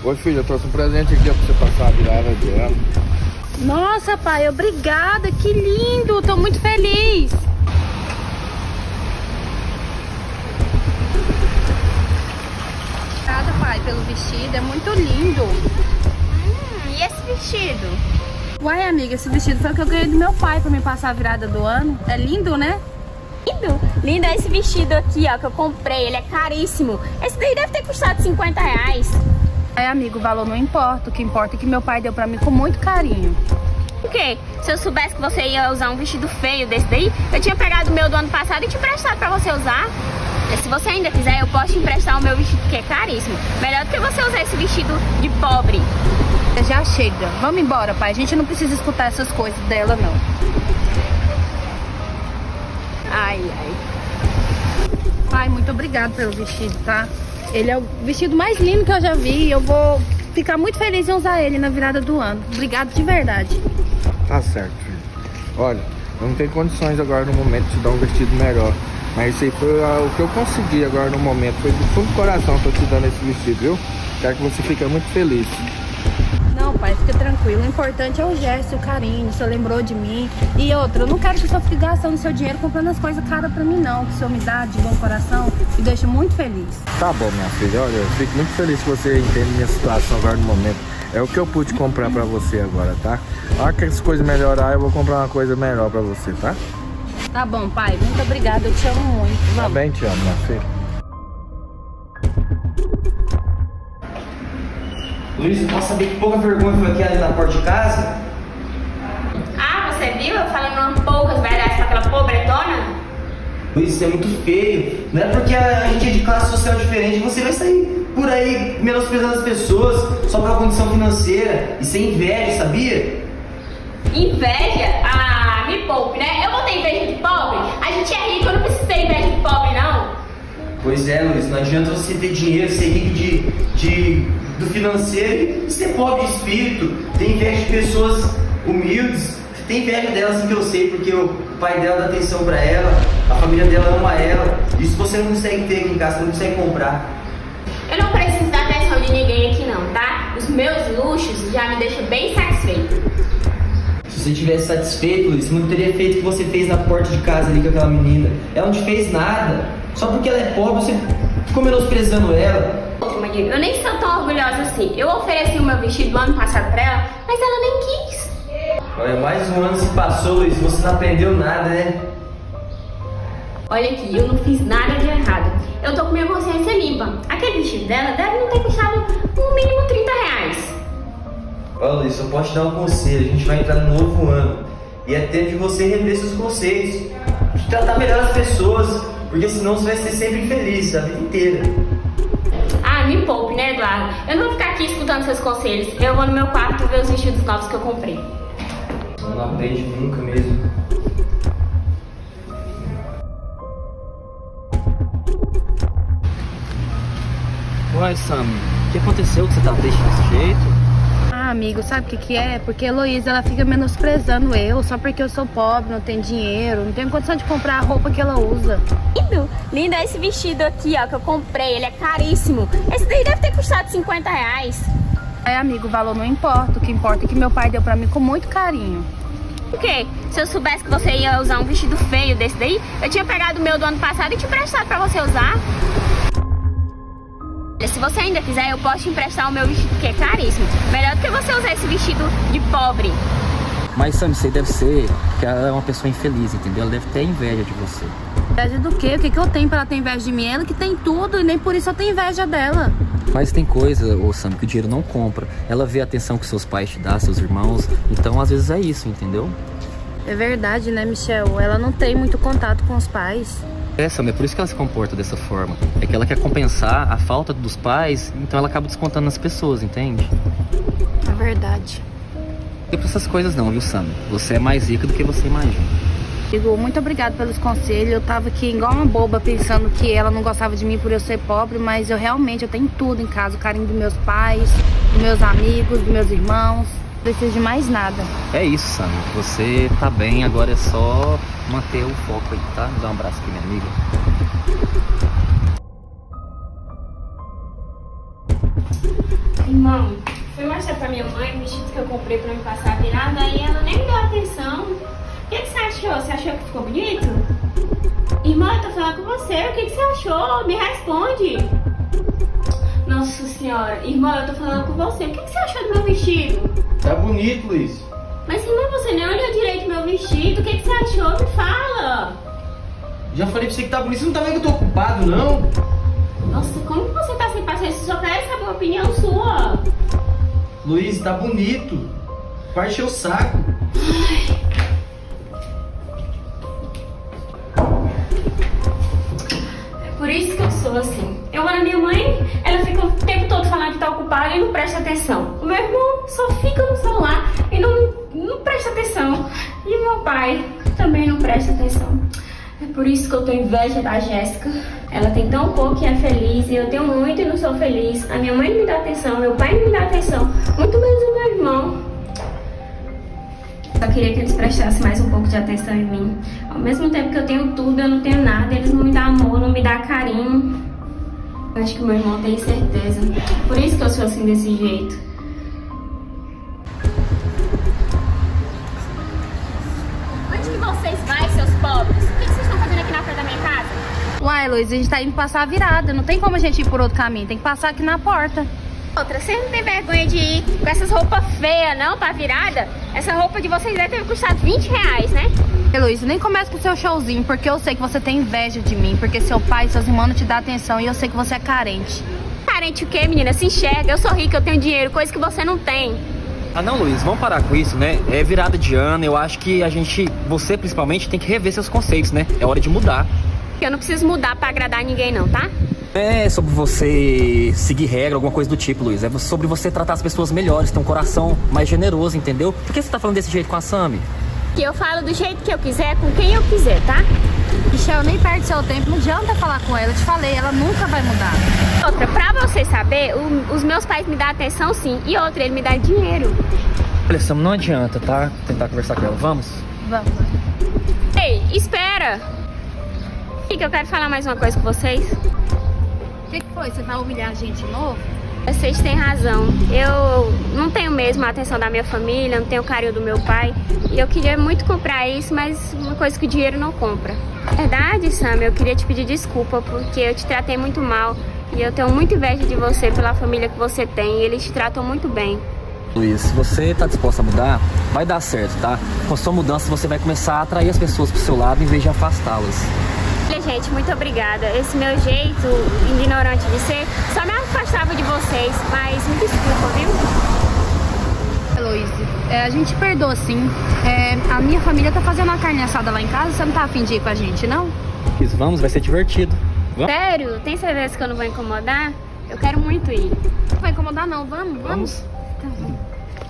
Oi, filho, eu trouxe um presente aqui pra você passar a virada de ano. Nossa, pai, obrigada, que lindo, tô muito feliz. Obrigada, pai, pelo vestido, é muito lindo. E esse vestido? Uai, amiga, esse vestido foi o que eu ganhei do meu pai pra me passar a virada do ano. É lindo, né? Lindo? Lindo é esse vestido aqui, ó, que eu comprei, ele é caríssimo. Esse daí deve ter custado 50 reais. É, amigo, o valor não importa, o que importa é que meu pai deu pra mim com muito carinho. Por quê? Se eu soubesse que você ia usar um vestido feio desse daí, eu tinha pegado o meu do ano passado e te emprestado pra você usar. E se você ainda quiser, eu posso te emprestar o meu vestido, que é caríssimo. Melhor do que você usar esse vestido de pobre. Já chega, vamos embora, pai, a gente não precisa escutar essas coisas dela, não. Ai, ai. Pai, muito obrigado pelo vestido, tá? Ele é o vestido mais lindo que eu já vi e eu vou ficar muito feliz em usar ele na virada do ano. Obrigado de verdade. Tá certo, filho. Olha, eu não tenho condições agora no momento de te dar um vestido melhor. Mas isso aí foi o que eu consegui agora no momento. Foi do fundo do coração que eu tô te dando esse vestido, viu? Quero que você fique muito feliz. Não, pai, fica tranquilo. O importante é o gesto, o carinho. Você lembrou de mim. E outra, eu não quero que o senhor fique gastando seu dinheiro comprando as coisas caras pra mim, não. Que o senhor me dá de bom coração e deixa muito feliz. Tá bom, minha filha. Olha, eu fico muito feliz que você entende minha situação agora no momento. É o que eu pude comprar pra você agora, tá? A hora que as coisas melhorar, eu vou comprar uma coisa melhor pra você, tá? Tá bom, pai. Muito obrigada. Eu te amo muito. Vamos. Também te amo, minha filha. Luiz, eu posso saber que pouca vergonha foi aquela ali na porta de casa? Ah, você viu? Eu falando poucas verdades pra aquela pobretona? Luiz, isso é muito feio. Não é porque a gente é de classe social diferente, você vai sair por aí menosprezando as pessoas só pela condição financeira. Isso é inveja, sabia? Inveja? Ah, me poupe, né? Eu vou ter inveja de pobre? A gente é rico, eu não preciso ter inveja de pobre, não. Pois é, Luiz, não adianta você ter dinheiro, ser rico do financeiro e ser pobre de espírito. Tem inveja de pessoas humildes. Tem inveja dela, assim, que eu sei, porque o pai dela dá atenção pra ela, a família dela ama ela. Isso você não consegue ter aqui em casa, você não consegue comprar. Eu não preciso da atenção de ninguém aqui não, tá? Os meus luxos já me deixam bem satisfeito. Se você tivesse satisfeito, Luiz, você não teria feito o que você fez na porta de casa ali com aquela menina. Ela não te fez nada. Só porque ela é pobre, você ficou menosprezando ela. Eu nem sou tão orgulhosa assim. Eu ofereci o meu vestido do ano passado pra ela, mas ela nem quis. Olha, mais um ano se passou, Luiz, você não aprendeu nada, né? Olha aqui, eu não fiz nada de errado. Eu tô com minha consciência limpa. Aquele vestido dela deve não ter custado no mínimo 30 reais. Olha, Luiz, eu posso te dar um conselho. A gente vai entrar no novo ano. E é tempo de você rever seus conceitos. De tratar melhor as pessoas. Porque senão você vai ser sempre infeliz a vida inteira. Ah, me poupe, né, Eduardo? Eu não vou ficar aqui escutando seus conselhos. Eu vou no meu quarto ver os vestidos novos que eu comprei. Você não aprende nunca mesmo. Uai, Sam, o que aconteceu que você tá triste desse jeito? Ah, amigo, sabe o que que é? Porque a Heloísa, ela fica menosprezando eu só porque eu sou pobre, não tenho dinheiro, não tenho condição de comprar a roupa que ela usa. Lindo! Lindo é esse vestido aqui, ó, que eu comprei. Ele é caríssimo. Esse daí deve ter custado 50 reais. É, amigo, o valor não importa. O que importa é que meu pai deu pra mim com muito carinho. Por quê? Se eu soubesse que você ia usar um vestido feio desse daí, eu tinha pegado o meu do ano passado e te emprestado pra você usar. Se você ainda quiser, eu posso te emprestar o meu vestido, que é caríssimo. Melhor do que você usar esse vestido de pobre. Mas, Sam, isso aí deve ser que ela é uma pessoa infeliz, entendeu? Ela deve ter inveja de você. Inveja do quê? O que que eu tenho pra ela ter inveja de mim? Ela que tem tudo e nem por isso eu tenho inveja dela. Mas tem coisa, ô Sam, que o dinheiro não compra. Ela vê a atenção que seus pais te dão, seus irmãos. Então, às vezes é isso, entendeu? É verdade, né, Michel? Ela não tem muito contato com os pais. É, Sam, é por isso que ela se comporta dessa forma. É que ela quer compensar a falta dos pais, então ela acaba descontando nas pessoas, entende? É verdade. Não tem pra essas coisas não, viu, Sam? Você é mais rica do que você imagina. Digo, muito obrigado pelos conselhos. Eu tava aqui igual uma boba pensando que ela não gostava de mim por eu ser pobre, mas eu tenho tudo em casa. O carinho dos meus pais, dos meus amigos, dos meus irmãos. Não preciso de mais nada. É isso, Sam. Você tá bem, agora é só manter o foco aí, tá? Me dá um abraço aqui, minha amiga. Ai, Irmão, fui mostrar pra minha mãe o vestido que eu comprei pra me passar virada, aí ela nem me deu atenção. O que você achou? Você achou que ficou bonito? Irmã, eu tô falando com você. O que você achou? Me responde. Nossa senhora. Irmã, eu tô falando com você. O que você achou do meu vestido? Tá bonito, Luiz. Mas, irmã, você nem olhou direito meu vestido. O que você achou? Me fala. Já falei pra você que tá bonito. Você não tá vendo que eu tô ocupado, não? Nossa, como que você tá sem paciência? Só quero saber uma opinião sua. Luiz, tá bonito. Vai encher o saco. Por isso que eu sou assim. Eu vou na minha mãe, ela fica o tempo todo falando que tá ocupada e não presta atenção. O meu irmão só fica no celular e não presta atenção. E o meu pai também não presta atenção. É por isso que eu tenho inveja da Jéssica. Ela tem tão pouco e é feliz, e eu tenho muito e não sou feliz. A minha mãe não me dá atenção, meu pai não me dá atenção, muito menos o meu irmão. Só queria que eles prestassem mais um pouco de atenção em mim. Ao mesmo tempo que eu tenho tudo, eu não tenho nada. Eles não me dão amor, não me dão carinho. Eu acho que o meu irmão tem certeza. Por isso que eu sou assim desse jeito. Onde que vocês vão, seus pobres? O que vocês estão fazendo aqui na frente da minha casa? Uai, Luiz, a gente tá indo passar a virada. Não tem como a gente ir por outro caminho. Tem que passar aqui na porta. Outra, vocês não tem vergonha de ir com essas roupas feias, não, pra virada? Essa roupa de vocês deve ter custado 20 reais, né? E, Luiz, nem começa com o seu showzinho, porque eu sei que você tem inveja de mim, porque seu pai e seus irmãos não te dão atenção e eu sei que você é carente. Carente o quê, menina? Se enxerga, eu sou rica, eu tenho dinheiro, coisa que você não tem. Ah não, Luiz, vamos parar com isso, né? É virada de ano, eu acho que você principalmente, tem que rever seus conceitos, né? É hora de mudar. Eu não preciso mudar pra agradar ninguém não, tá? É sobre você seguir regra, alguma coisa do tipo, Luiz. É sobre você tratar as pessoas melhores, ter um coração mais generoso, entendeu? Por que você tá falando desse jeito com a Sammy? Que eu falo do jeito que eu quiser, com quem eu quiser, tá? Michel, nem perde seu tempo, não adianta falar com ela. Eu te falei, ela nunca vai mudar. Outra, pra você saber, os meus pais me dão atenção sim. E outra, ele me dá dinheiro. Olha, Sammy, não adianta, tá? Tentar conversar com ela, vamos? Vamos. Ei, espera! Que eu quero falar mais uma coisa com vocês. O que foi? Você vai humilhar a gente de novo? Vocês têm razão. Eu não tenho mesmo a atenção da minha família, não tenho o carinho do meu pai. E eu queria muito comprar isso, mas uma coisa que o dinheiro não compra. Verdade, Sam, eu queria te pedir desculpa porque eu te tratei muito mal. E eu tenho muita inveja de você pela família que você tem. E eles te tratam muito bem. Luiz, se você tá disposto a mudar, vai dar certo, tá? Com a sua mudança, você vai começar a atrair as pessoas pro seu lado em vez de afastá-las. Olha, gente, muito obrigada. Esse meu jeito ignorante de ser só me afastava de vocês, mas me desculpa, viu? Luiz, a gente perdoa sim. A minha família tá fazendo uma carne assada lá em casa, você não tá afim de ir com a gente, não? Isso, vamos, vai ser divertido. Vamos? Sério? Tem certeza que eu não vou incomodar? Eu quero muito ir. Não vai incomodar não, vamos? Tá bom.